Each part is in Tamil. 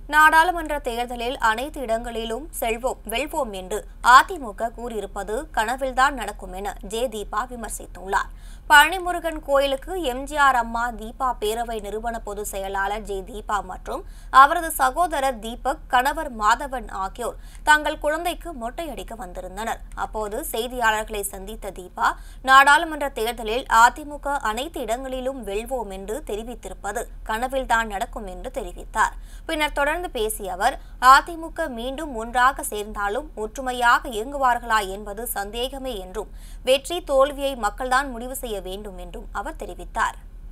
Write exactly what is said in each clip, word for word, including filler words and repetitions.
நாடாளுமன்ற தேர்தலில் அனைத்து இடங்களிலும் செல்வோம் வெல்வோம் என்று அதிமுக கூறியிருப்பது கனவில்தான் நடக்கும் என ஜே தீபா விமர்சித்துள்ளார். பழனிமுருகன் கோயிலுக்கு எம்ஜிஆர் அம்மா தீபா பேரவை நிறுவன பொதுச் செயலாளர் ஜே தீபா மற்றும் அவரது சகோதரர் தீபக், கணவர் மாதவன் ஆகியோர் தங்கள் குழந்தைக்கு மொட்டையடிக்க வந்திருந்தனர். அப்போது செய்தியாளர்களை சந்தித்த தீபா, நாடாளுமன்ற தேர்தலில் அதிமுக அனைத்து இடங்களிலும் வெல்வோம் என்று தெரிவித்திருப்பது கனவில்தான் நடக்கும் என்று தெரிவித்தார். பின்னர் தொடர்ந்து பேசிய அவர், அதிமுக மீண்டும் ஒன்றாக சேர்ந்தாலும் ஒற்றுமையாக இயங்குவார்களா என்பது சந்தேகமே என்றும், வெற்றி தோல்வியை மக்கள்தான் முடிவு செய்ய வேண்டும் என்றும் அவர் தெரிவித்தார்.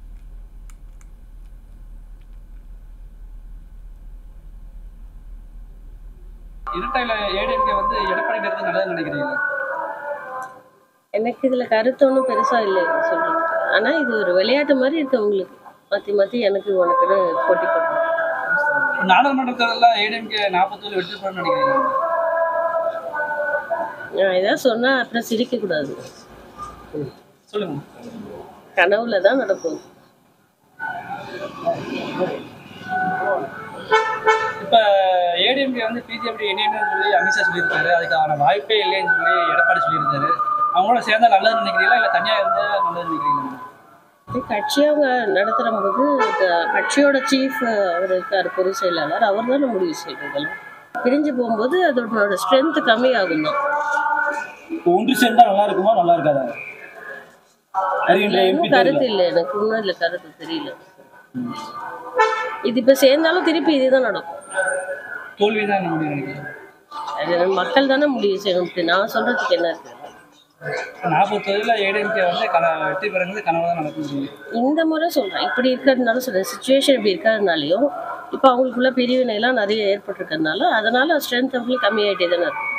எனக்கு இதுல கருத்து ஒன்றும் பெருசா இல்லை சொல்றேன். ஆனா இது ஒரு விளையாட்டு மாதிரி இருக்கு. உங்களுக்கு மாத்தி மாத்தி எனக்கு உனக்குன்னு போட்டி போடுறோம். நாடாளுமன்ற தேர்தலில் ஏடிஎம்கே நாற்பத்தேழு வெற்றி பெறும்னு நினைக்கிறீங்க? நான் ஏதாவது சொன்னா அப்புறம் சிரிக்க கூடாது. சொல்லுங்க. கனவுல தான் நடக்கும். இப்ப ஏடிஎம்கே வந்து பிஜேபி இணையன்னு சொல்லி அமித்ஷா சொல்லியிருக்காரு. அதுக்கான வாய்ப்பே இல்லைன்னு சொல்லி எடப்பாடி சொல்லியிருக்காரு. அவங்களோட சேர்ந்தா நல்லது நினைக்கிறீங்களா, இல்லை தனியாக இருந்தால் நல்லது நினைக்கிறீங்களா? கட்சி அவங்க நடத்துற போது கட்சியோட சீஃப் அவர் இருக்காரு, பொதுச் செயலாளர், அவர் தானே முடிவு செய்யறதெல்லாம். பிரிஞ்சு போகும்போது அதோட ஸ்ட்ரென்த் கம்மி ஆகும் தான். ஒன்று சேர்ந்தா நல்லா இருக்குமா, நல்லா இருக்காதா? கருத்து இல்லை, எனக்கு ஒன்றும் இல்லை, கருத்து தெரியல. இது இப்ப சேர்ந்தாலும் திருப்பி இதுதான் நடக்கும். தோல்விதான் மக்கள் தானே முடிவு செய்யணும். நான் சொல்றதுக்கு என்ன இருக்கு? நாற்பத்தொழுல ஏடிஎம்கே வந்து வெற்றி பெறுறது கனவு தான் நடக்கும். இந்த முறை சொல்றேன், இப்படி இருக்கிறதுனால சொல்றேன், சிச்சுவேஷன் இப்படி இருக்கிறதுனாலையும் இப்போ அவங்களுக்குள்ள பிரிவினை எல்லாம் நிறைய ஏற்பட்டிருக்கிறதுனால அதனால ஸ்ட்ரென்த் அவங்களுக்கு கம்மியாயிட்டே தானே இருக்கும்.